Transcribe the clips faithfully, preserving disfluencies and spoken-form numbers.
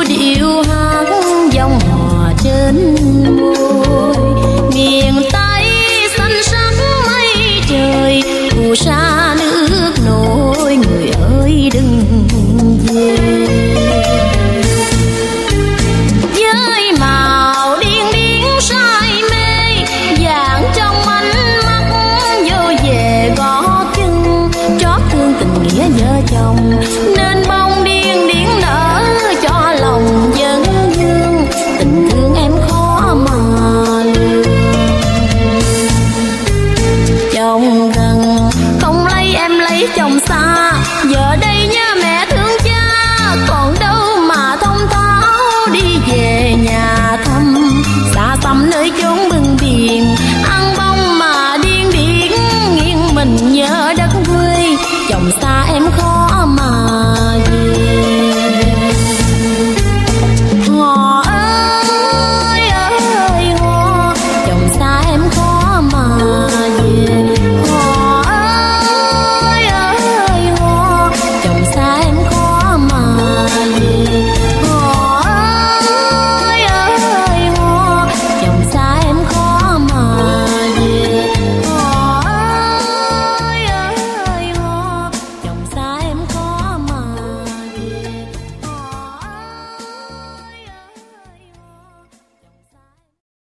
điệu hát dòng hò trên môi. Miền Tây xanh sắc mây trời, phù sa nước nổi, người ơi đừng về. Với màu điên điển say mê, dạng trong ánh mắt vô về gõ chân, trót thương tình nghĩa vợ chồng, nên bông điên điển nở cho lòng dân dương. Tình thương em khó mà lường, chồng gần không lấy em lấy chồng xa, giờ đây nhớ mẹ thương cha, còn đâu mà thông tháo đi về nhà thăm. Xa xăm nơi chốn bưng biển, ăn bông mà điên điển, nghiêng mình nhớ đất quê, chồng xa em khó mà về. Hò ơi ơi hò, chồng xa em khó mà về. Hò ơi ơi hò, chồng xa em khó mà về. Hò ơi ơi hò, chồng xa em khó mà về. Hò ơi ơi hò, chồng xa em khó mà về. Hò ơi ơi hò, chồng xa em.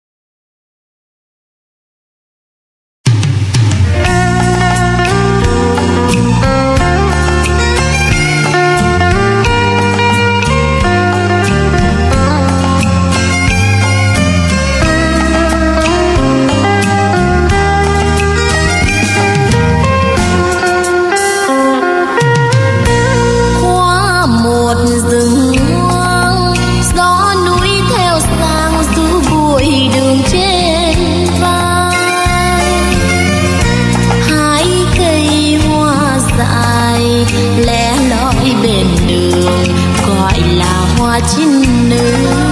Qua một rừng hoang, gió núi theo sang du bụi đường trên vai. Hai cây hoa dại lẻ loi bên đường, gọi là hoa chinh nữ.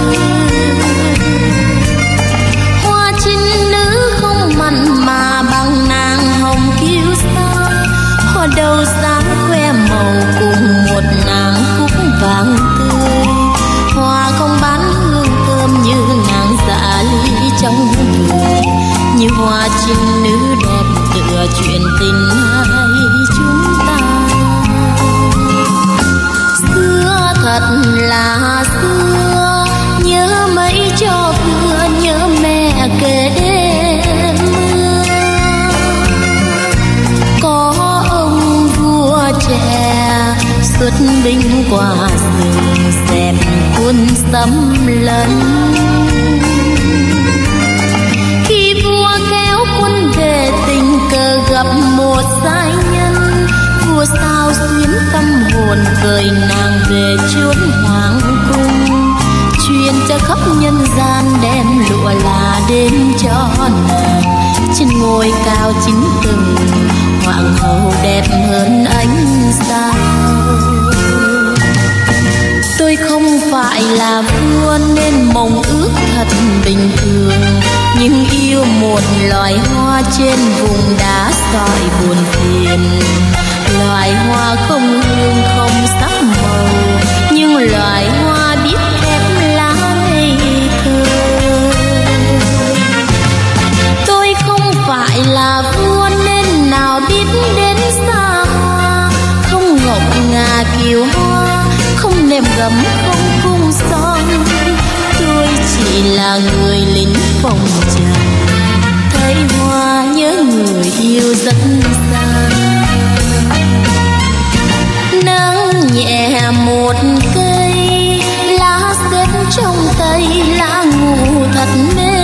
Hoa chinh nữ không mặn mà bằng nàng hồng kiêu sa, hoa đầu sáng khoe màu cùng một nàng cúc vàng tươi. Hoa không bán hương thơm như nàng dạ ly trong người, như hoa chinh nữ đẹp tựa chuyện tình hai chúng ta. Xưa thật là xưa, nhớ mấy cho vừa, nhớ mẹ kể đêm mưa. Có ông vua trẻ xuất binh qua rừng, dẹp quân xâm lấn. Khi vua kéo quân về, tình cờ gặp một giai nhân, vua sao xuyến tâm hồn cởi nàng về chốn hoàng cung, truyền cho khắp nhân gian đem lụa là đến cho nàng. Trên ngôi cao chín tầng, hoàng hậu đẹp hơn ánh sao. Tôi không phải là vua nên mong ước thật bình thường, nhưng yêu một loài hoa trên vùng đá sỏi buồn phiền. Loài hoa không hương không sắc màu, nhưng loài hoa biết khép lá ngây thơ. Tôi không phải là vua nên nào biết đến xa hoa, không ngọc ngà kiều hoa, không nệm gấm không cung son. Tôi chỉ là người lính phòng trần, thấy hoa nhớ người yêu rất xa. Nắng nhẹ một cây, lá xếp trong tay, lá ngủ thật mê.